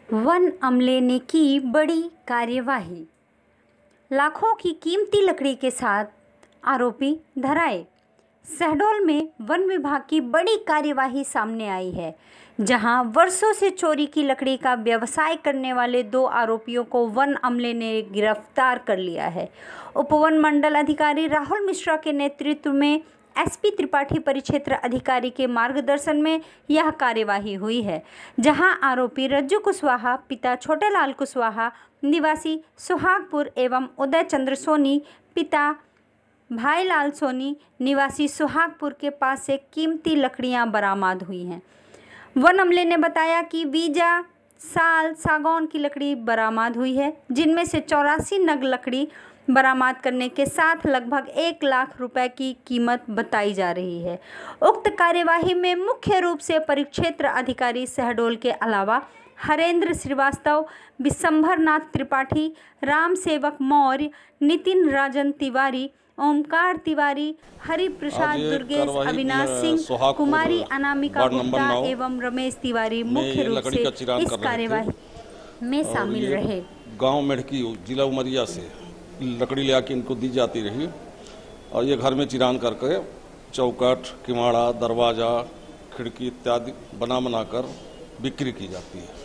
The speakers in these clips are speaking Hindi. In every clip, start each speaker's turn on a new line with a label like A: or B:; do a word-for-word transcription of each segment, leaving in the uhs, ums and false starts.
A: वन अमले ने की बड़ी कार्यवाही। लाखों की कीमती लकड़ी के साथ आरोपी धराए। शहडोल में वन विभाग की बड़ी कार्यवाही सामने आई है, जहां वर्षों से चोरी की लकड़ी का व्यवसाय करने वाले दो आरोपियों को वन अमले ने गिरफ्तार कर लिया है। उपवन मंडल अधिकारी राहुल मिश्रा के नेतृत्व में एसपी त्रिपाठी परिक्षेत्र अधिकारी के मार्गदर्शन में यह कार्यवाही हुई है, जहां आरोपी रज्जू कुशवाहा पिता छोटेलाल कुशवाहा निवासी सुहागपुर एवं उदय चंद्र सोनी पिता भाईलाल सोनी निवासी सुहागपुर के पास से कीमती लकड़ियां बरामद हुई हैं। वन अमले ने बताया कि वीजा, साल, सागौन की लकड़ी बरामद हुई है, जिनमें से चौरासी नग लकड़ी बरामद करने के साथ लगभग एक लाख रुपए की कीमत बताई जा रही है। उक्त कार्यवाही में मुख्य रूप से परिक्षेत्र अधिकारी शहडोल के अलावा हरेंद्र श्रीवास्तव, विशंभरनाथ त्रिपाठी, राम सेवक मौर्य, नितिन राजन तिवारी, ओमकार तिवारी, हरि प्रसाद दुर्गेश, अविनाश सिंह, कुमारी अनामिका गुप्ता एवं रमेश तिवारी मुख्य रूप से इस कार्यवाही में शामिल रहे।
B: गांव मेढकी जिला उमरिया से लकड़ी ले आके इनको दी जाती रही और ये घर में चिरान करके चौकट, किवाड़ा, दरवाजा, खिड़की इत्यादि बना बनाकर बिक्री की जाती है।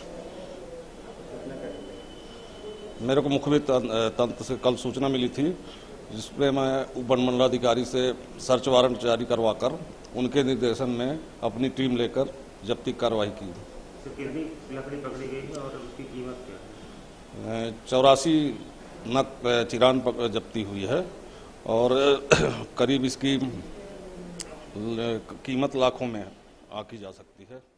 B: मेरे को मुखबिर तंत्र से कल सूचना मिली थी, जिसपे मैं उपवन मंडलाधिकारी से सर्च वारंट जारी करवाकर उनके निर्देशन में अपनी टीम लेकर जब्ती कार्रवाई की।
C: कितनी लकड़ी पकड़ी गई है और उसकी कीमत क्या है?
B: चौरासी नग चिरान जब्ती हुई है और करीब इसकी कीमत लाखों में आकी जा सकती है।